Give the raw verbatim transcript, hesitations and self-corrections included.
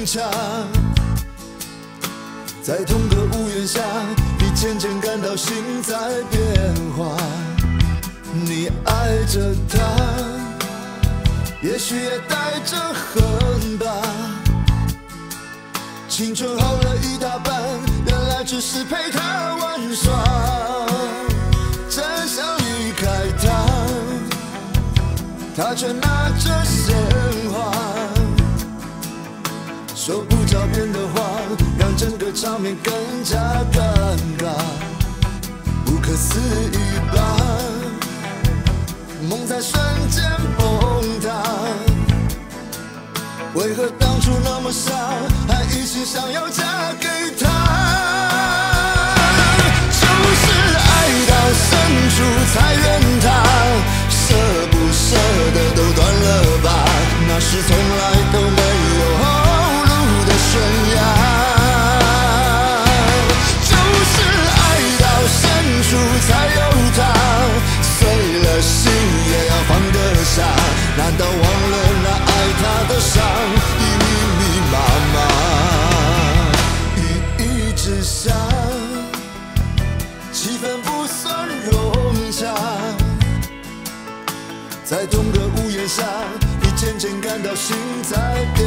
强。在同个屋檐下，你渐渐感到心在变化。你爱着他，也许也带着恨吧。青春耗了一大半，原来只是陪他玩耍。真想离开他，他却拿着鲜花，说不着边的话，让整个场面更加尴尬。不可思议吧，梦在瞬间崩塌。为何当初那么傻，还一心想要嫁给他？就是爱到深处才怨他，舍不舍得都断了吧，那是从来都没有后路的悬崖。就是爱到深处才有他，碎了心也要放得下，难道忘了那爱他的伤已密密麻麻？雨一直下，气氛不算融洽。在同个屋檐下，你渐渐感到心在变